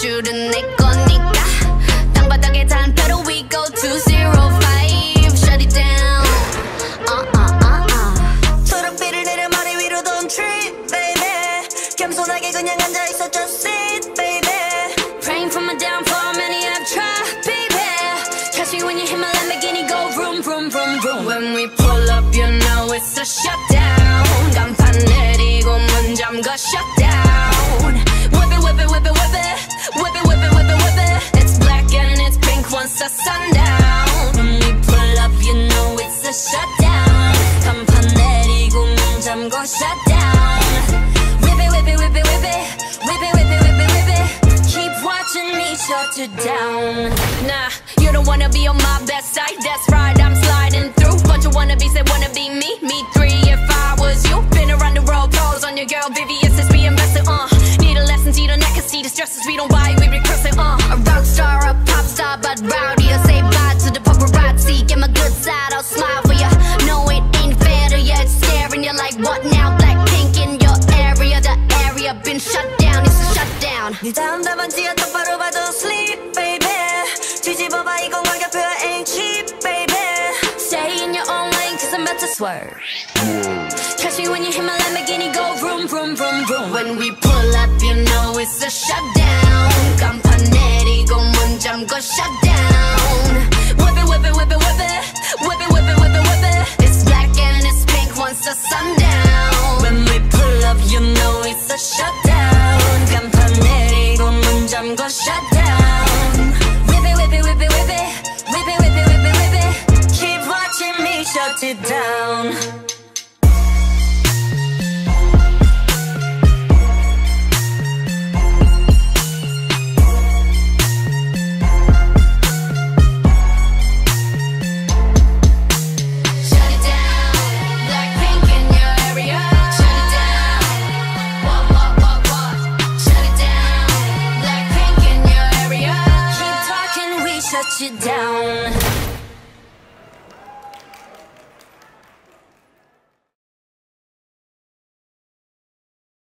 줄은 내 거니까 땅바닥에 단표로 we go 205 shut it down 초록빛을 내려 머리 위로 don't trip baby 겸손하게 그냥 앉아있어 just sit baby praying for my downfall many have tried baby catch me when you hit my Lamborghini go vroom vroom vroom vroom when we pull up you know it's a shutdown 간판 내리고 문 잠궈 shutdown whip it whip it whip it whip it whip it whip it whip it whip it it's black and it's pink once the sundown when we pull up you know it's a shutdown 간판 내리고 문 잠궈 shutdown whip it whip it whip it whip it whip it whip it whip it whip it keep watching me shut it down nah you don't wanna be on my best side that's right I'm sliding through bunch of wannabes that wanna be me me three if I was you been around the world pose on your girl Vivian since we invested need a lesson see the neck and see the stresses we don't buy we regress it a rock star a pop star but rowdy I say bye to the paparazzi get my good side I'll smile for ya no it ain't fair to ya it's staring you like what now Blackpink in your area the area been shut down it's a shutdown 네 다음 답안지야 똑바로 봐도 sleep baby 뒤집어봐 이 공간 겹표야 ain't cheap baby stay in your own lane cause I'm about to swerve catch me when you hit my Lamborghini go vroom vroom vroom vroom when we pull up you know it's a shutdown 간판 내리고 문 잠궈 shutdown